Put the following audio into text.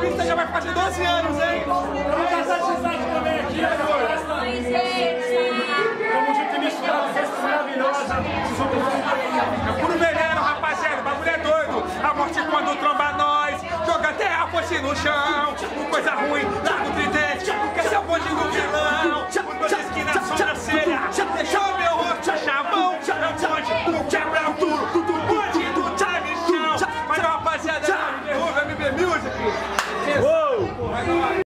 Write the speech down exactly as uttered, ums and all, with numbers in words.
festa já vai fazer doze anos, hein? Vamos passar de cidade também aqui, agora. Oi, gente! Vamos junto e misturado, festa maravilhosa. É puro veneno, rapaziada, o bagulho é doido. A morte quando tromba nós, joga até a foice no chão. Coisa ruim, larga o tridente, quer ser o bonde do vilão. Por duas esquinas, sobrancelha, deixou meu rosto chavão. É o bonde, tu quebra tudo, tudo.